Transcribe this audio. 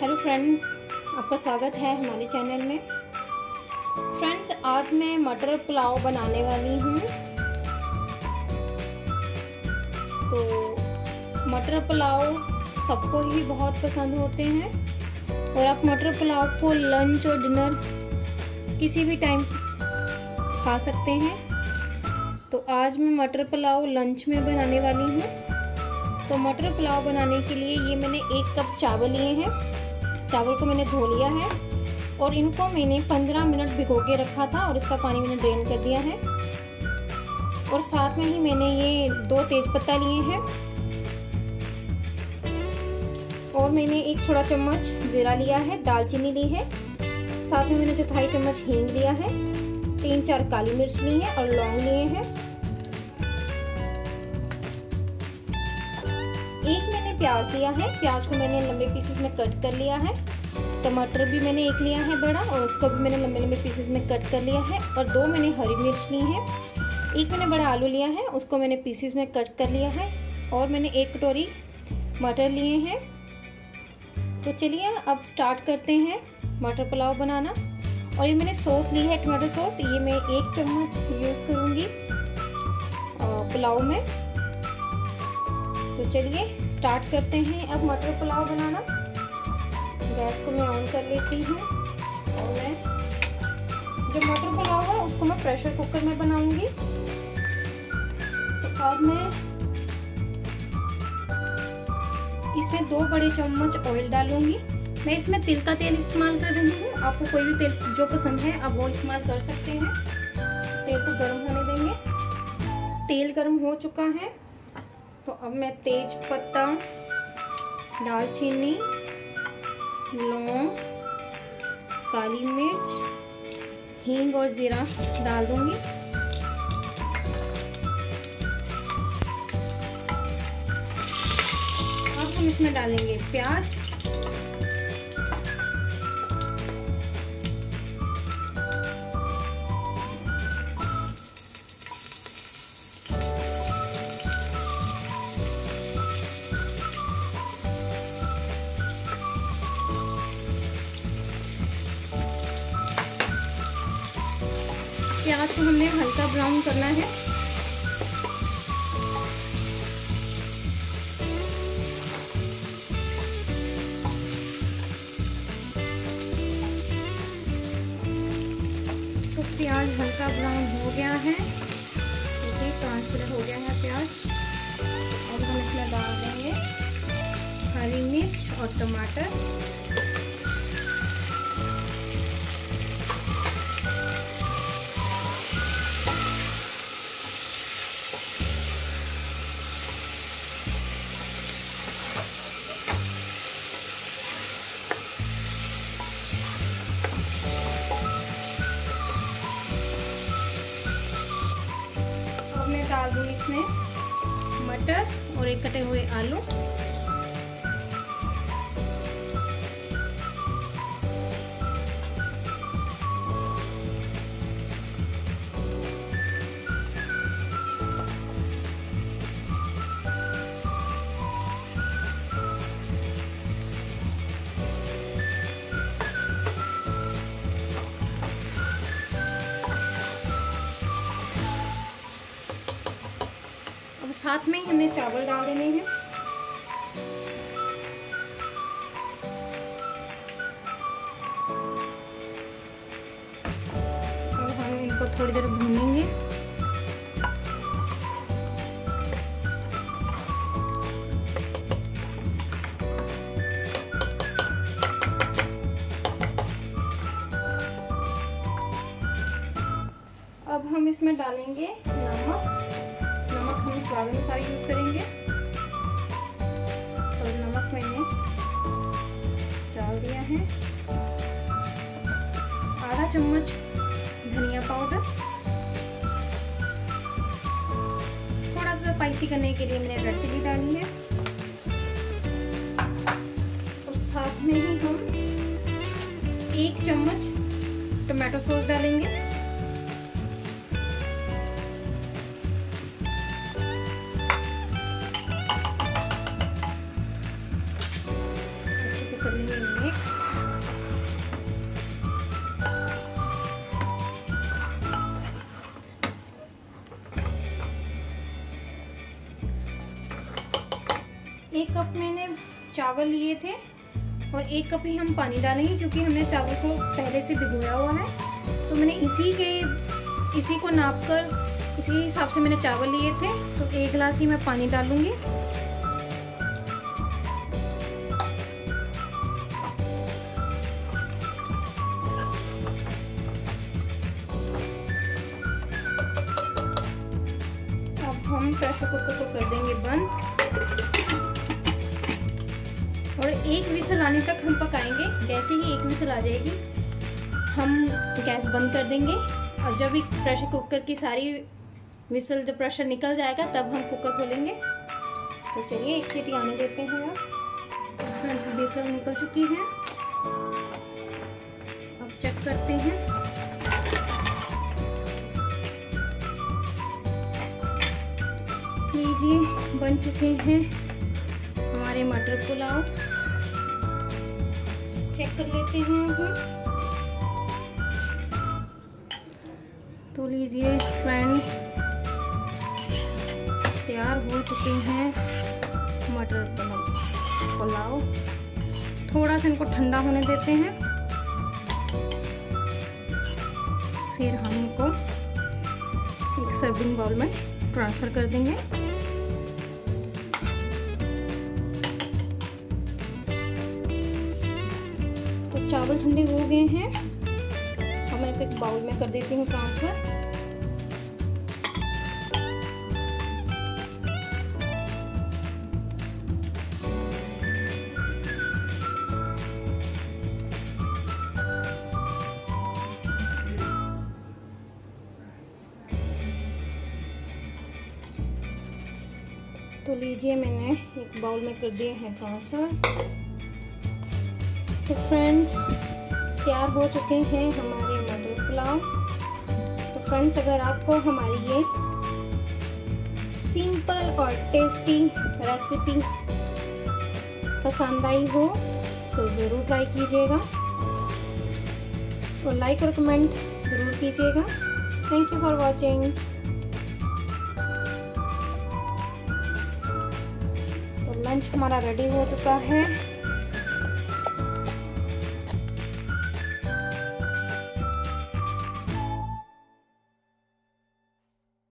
Hello friends, आपका स्वागत है हमारे चैनल में। फ्रेंड्स, आज मैं मटर पुलाव बनाने वाली हूँ। तो मटर पुलाव सबको ही बहुत पसंद होते हैं और आप मटर पुलाव को लंच और डिनर किसी भी टाइम खा सकते हैं। तो आज मैं मटर पुलाव लंच में बनाने वाली हूँ। तो मटर पुलाव बनाने के लिए ये मैंने 1 कप चावल लिए हैं। चावल को मैंने धो लिया है और इनको मैंने 15 मिनट भिगो के रखा था और इसका पानी मैंने ड्रेन कर दिया है। और साथ में ही मैंने ये 2 तेजपत्ता लिए हैं और मैंने 1 छोटा चम्मच जीरा लिया है, दालचीनी ली है, साथ में मैंने 1/4 चम्मच हींग लिया है, 3-4 काली मिर्च ली है और लौंग लिए हैं। 1 मैंने प्याज लिया है, प्याज को मैंने लंबे पीसेस में कट कर लिया है। टमाटर भी मैंने 1 लिया है बड़ा और उसको भी मैंने लंबे लंबे पीसेस में कट कर लिया है। और 2 मैंने हरी मिर्च ली है। 1 मैंने बड़ा आलू लिया है, उसको मैंने पीसेस में कट कर लिया है। और मैंने 1 कटोरी मटर लिए हैं। तो चलिए अब स्टार्ट करते हैं मटर पुलाव बनाना। और ये मैंने सॉस ली है, टमाटो सॉस, ये मैं 1 चम्मच यूज़ करूँगी पुलाव में। तो चलिए स्टार्ट करते हैं अब मटर पुलाव बनाना। गैस को मैं ऑन कर लेती हूँ और मैं जो मटर पुलाव है उसको मैं प्रेशर कुकर में बनाऊंगी। तो अब मैं इसमें 2 बड़े चम्मच ऑयल डालूंगी। मैं इसमें तिल का तेल इस्तेमाल कर रही हूँ। आपको कोई भी तेल जो पसंद है आप वो इस्तेमाल कर सकते हैं। तेल को गर्म होने देंगे। तेल गर्म हो चुका है तो अब मैं तेज पत्ता, दालचीनी, लौंग, काली मिर्च, हींग और जीरा डाल दूंगी। अब हम इसमें डालेंगे प्याज, प्याज को हमने हल्का ब्राउन करना है। तो प्याज हल्का ब्राउन हो गया है, देखिए ट्रांसपेरेंट हो गया है प्याज। अब हम इसमें डाल देंगे हरी मिर्च और टमाटर। मैं डाल दूंगी इसमें मटर और 1 कटे हुए आलू। साथ में ही हमने चावल डाल देने हैं। और हम इनको थोड़ी देर भूनेंगे। अब हम इसमें डालेंगे नमक। हम स्वाद अनुसार यूज करेंगे। और नमक मैंने डाल दिया है। आधा चम्मच धनिया पाउडर। थोड़ा सा स्पाइसी करने के लिए मैंने रेड चिली डाली है। और साथ में ही हम 1 चम्मच टमाटो सॉस डालेंगे। कर लेंगे मिक्स। एक कप मैंने चावल लिए थे और 1 कप ही हम पानी डालेंगे क्योंकि हमने चावल को पहले से भिगोया हुआ है। तो मैंने इसी को नापकर इसी हिसाब से मैंने चावल लिए थे, तो 1 गिलास ही मैं पानी डालूंगी। अब हम प्रेशर कुकर को कर देंगे बंद और 1 विसल आने तक हम पकाएंगे। जैसे ही 1 विसल आ जाएगी हम गैस बंद कर देंगे और जब एक प्रेशर कुकर की सारी विसल जब प्रेशर निकल जाएगा तब हम कुकर खोलेंगे। तो चलिए 1 सीटी आने देते हैं। अब फ्रेंड्स विसल निकल चुकी है, अब चेक करते हैं। लीजिए बन चुके हैं हमारे मटर पुलाव। चेक कर लेते हैं हम। तो लीजिए फ्रेंड्स तैयार हो चुके हैं मटर पुलाव। थोड़ा सा इनको ठंडा होने देते हैं, फिर हम इनको एक सर्विंग बाउल में ट्रांसफर कर देंगे। तो चावल ठंडे हो गए हैं, अब मैं एक बाउल में कर देती हूँ ट्रांसफर। तो लीजिए मैंने एक बाउल में कर दिए हैं ट्रांसफर। तो फ्रेंड्स तैयार हो चुके हैं हमारे मटर पुलाव। तो फ्रेंड्स अगर आपको हमारी ये सिंपल और टेस्टी रेसिपी पसंद आई हो तो ज़रूर ट्राई कीजिएगा और लाइक और कमेंट ज़रूर कीजिएगा। Thank you for watching. तो लंच हमारा रेडी हो चुका है।